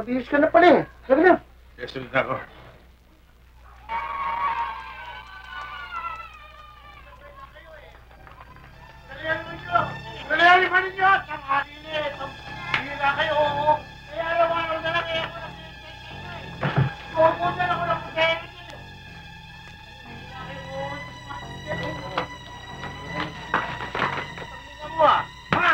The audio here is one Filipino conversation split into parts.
Mabihis ka na pala eh. Sabi na. Yes, sunod na ako. Dali pa ninyo! Tanghali na eh! Hila kayo! Kaya araw-araw na lang eh! Ako naghihintay kayo eh! Pupunta ako ng pagkain ninyo! Hila kayo! Tingnan mo ah! Ha?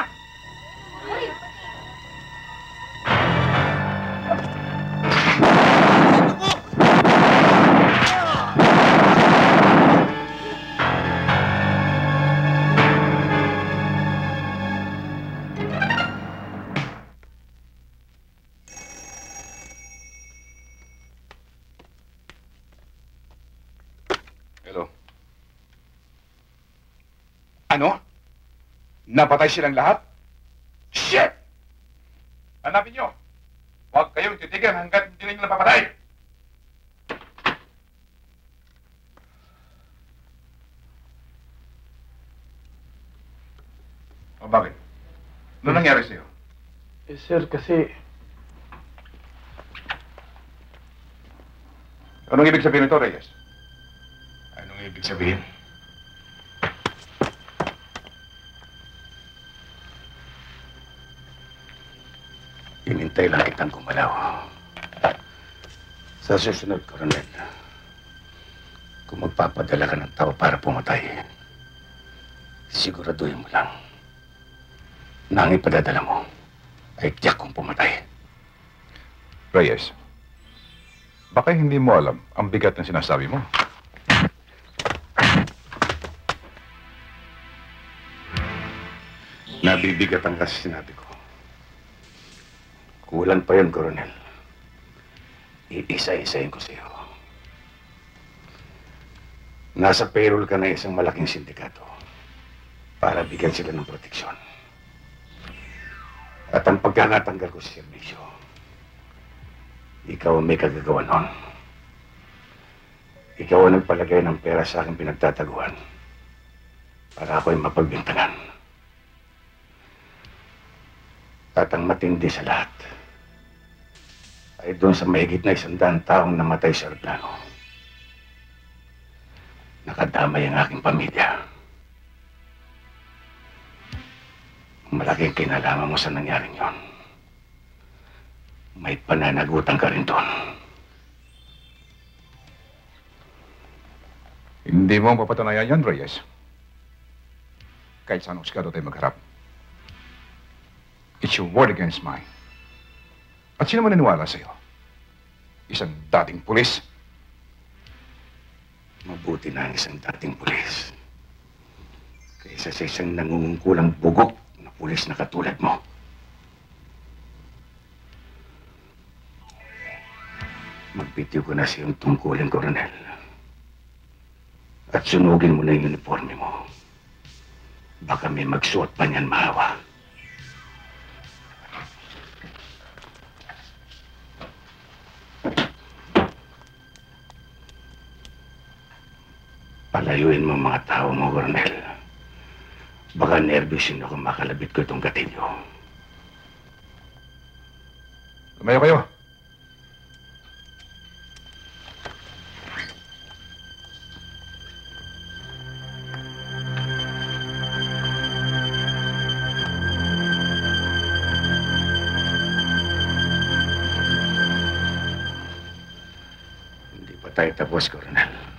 Hello. Ano? Napatay silang lahat? Shit! Hanapin nyo! Huwag kayong titigan hanggat hindi ninyo napapatay! O bakit? Ano nangyari sa'yo? Eh, sir, kasi... Anong ibig sabihin nito, Reyes? Anong ibig sabihin? Hinintay lang kitang gumalaw. Sa susunod, Coronel, kung magpapadala ka ng tao para pumatay, siguraduhin mo lang na ang ipadadala mo ay tiyak kong pumatay. Reyes, baka hindi mo alam ang bigat ng sinasabi mo. Nabibigatan kasi sinabi ko. Kulang pa yun, Coronel. Iisa-isahin ko sa'yo. Nasa payroll ka na isang malaking sindikato para bigyan sila ng proteksyon. At ang pagkakatanggal ko sa serbisyo, ikaw ang may kagagawa nun. Ikaw ang nagpalagay ng pera sa aking pinagtataguan para ako'y mapagbintangan. At ang matindi sa lahat ay doon sa mahigit na 100 taong namatay sa aeroplano. Nakadamay ang aking pamilya. Malaking kinalaman mo sa nangyaring yon. May pananagutan ka rin doon. Hindi mo mapapatunayan yan, Reyes. Kahit saan husgado tayo magharap. It's your word against mine. At sino man naniwala sa'yo? Isang dating pulis? Mabuti na ang isang dating pulis kaysa sa isang nangungungkulang bugok na pulis na katulad mo. Magbitiw ko na sa iyong tungkulin, Coronel. At sunugin mo na yung uniforme mo. Baka may magsuot pa niyan mahawa. Palayuin mo ang mga tao mo, Coronel. Baka nervous yun ako makalabit ko itong gatilyo. Lumayo kayo. Hindi pa tayo tapos, Coronel.